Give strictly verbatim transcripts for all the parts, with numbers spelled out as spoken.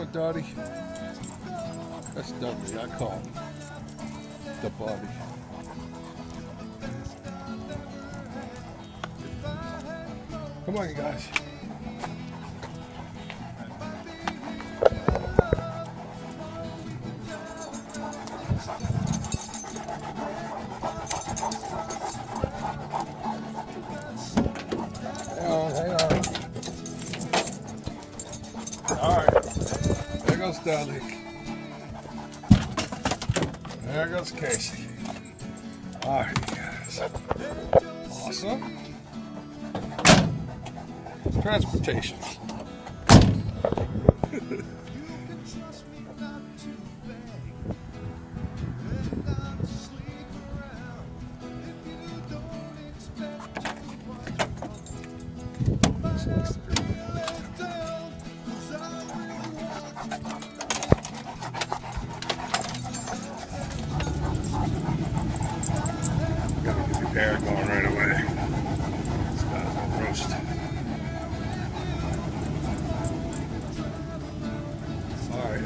that Dudley? That's Dudley, I call him the buddy. Come on, you guys. Hang on, hang on. Alright. There goes Dudley. There goes Kacey. Alright, guys. Awesome. Transportation. Gotta get the air going right away. It's gotta go roast. Alright.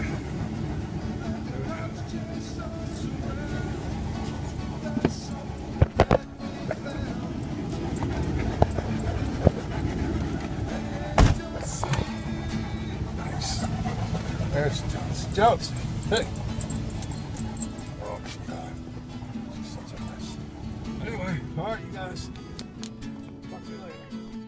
Nice. There's Jones. Jones. Hey. Oh, God. Such a mess. Anyway, alright, you guys. Talk to you later.